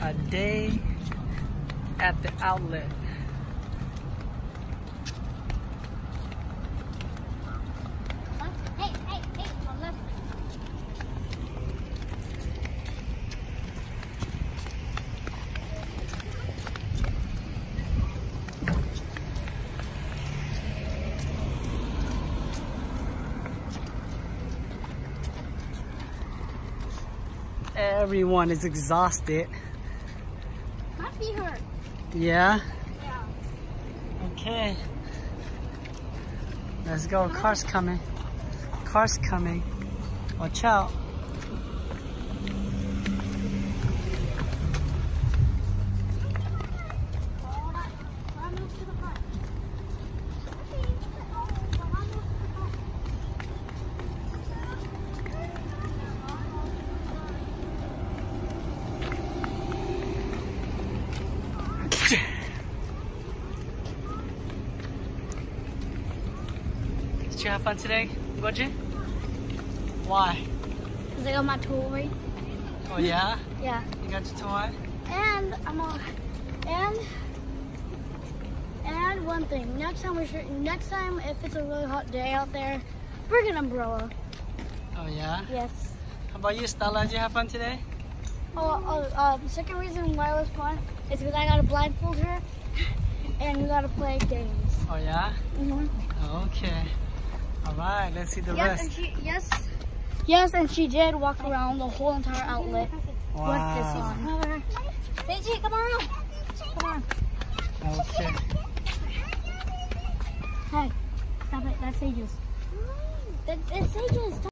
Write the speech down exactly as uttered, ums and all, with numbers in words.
A day at the outlet. Hey, hey, hey, on left. Everyone is exhausted. My feet hurt. Yeah? Yeah. Okay. Let's go. Car's coming. Car's coming. Watch out. Did you have fun today, Goji? Why? Because I got my toy. Oh yeah? Yeah. You got your toy? And I'm on. And and one thing. Next time we should. Next time, if it's a really hot day out there, bring an umbrella. Oh yeah? Yes. How about you, Stella? Did you have fun today? Oh, oh uh, the second reason why it was fun is because I got to blindfold her, and we got to play games. Oh yeah? Mhm. Okay. All right. Let's see the Yes, rest. and she yes. Yes, and she did walk around the whole entire outlet Wow. with this on. Seiji, come on. Come on. Okay. Hey, stop it. That's Seiji's. That, that's Seiji's.